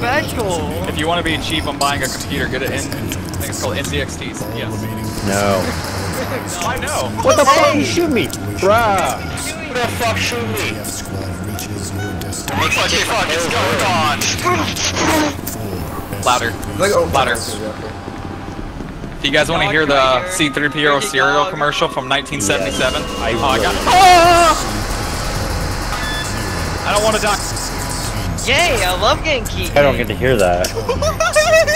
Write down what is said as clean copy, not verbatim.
special. If you want to be cheap on buying a computer, get it in. I think it's called NZXTs. Yes. No. I know. What the fuck? You shoot me, bruh. Who the fuck shoot me? Looks like the fuck is going on. Louder. Louder. If you guys want to hear the C-3PO cereal commercial from 1977, I got it. I don't want to die. Yay, I love getting key. I don't get to hear that.